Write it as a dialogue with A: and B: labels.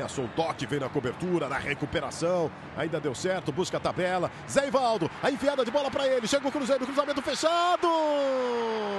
A: ameaçou o toque, veio na cobertura, na recuperação. Ainda deu certo, busca a tabela. Zé Ivaldo, a enfiada de bola para ele. Chega o Cruzeiro, cruzamento fechado!